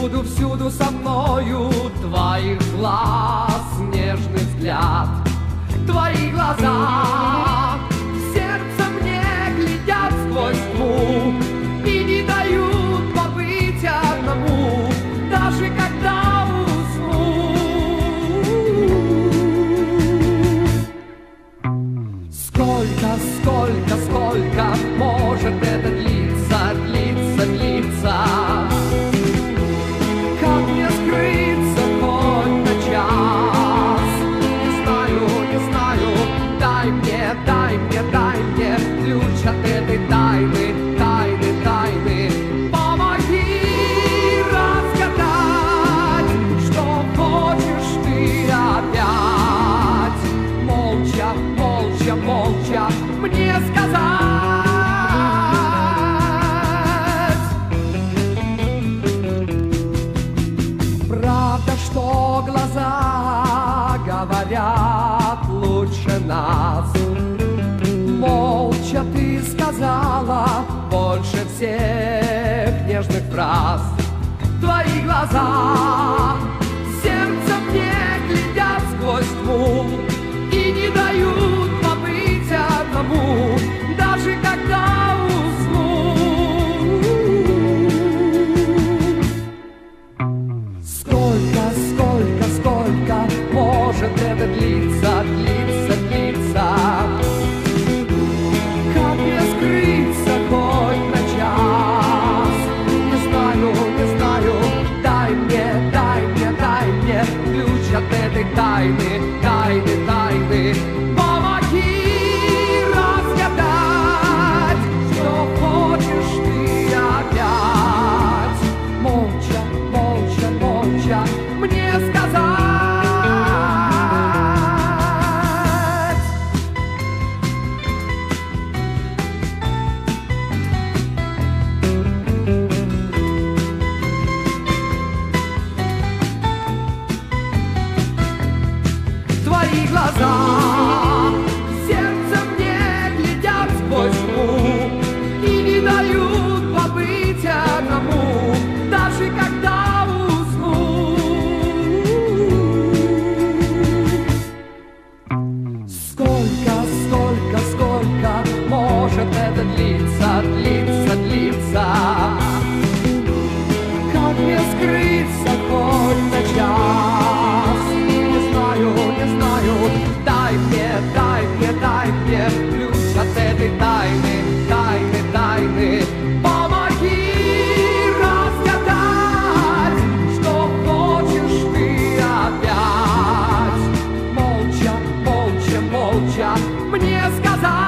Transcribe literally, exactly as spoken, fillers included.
Всюду, всюду со мною твоих глаз нежный взгляд. Твои глаза в сердце мне глядят сквозь тьму и не дают побыть одному, даже когда усну. Сколько, сколько, сколько может это длиться, длиться, длиться? Как мне скрыться хоть на час? Не знаю, не знаю, дай мне, дай мне, дай мне ключ от этой тайны, тайны, тайны. Помоги разгадать, что хочешь ты опять. Молча, молча, молча мне сказать. Правда, что глаза говорят лучше нас. Молча ты сказала больше всех нежных фраз. Твои глаза сердце мне глядят сквозь тьму и не дают побыть одному, даже когда усну. Сколько, сколько, сколько может это длиться, длиться, длиться? Как мне скрыться хоть на час? Не знаю, не знаю, дай мне, дай мне, дай мне ключ от этой тайны, тайны, тайны. Помоги разгадать, что хочешь ты опять. Молча, молча, молча мне сказать. Твои глаза в сердце мне глядят сквозь тьму и не дают побыть одному, даже когда усну. Сколько, сколько, сколько может это длиться, длиться, длиться? Как мне скрыться хоть на час? Не знаю, не знаю, дай мне, дай мне, дай мне ключ от этой тайны, тайны, тайны. Помоги разгадать, что хочешь ты опять. Молча, молча, молча мне сказать.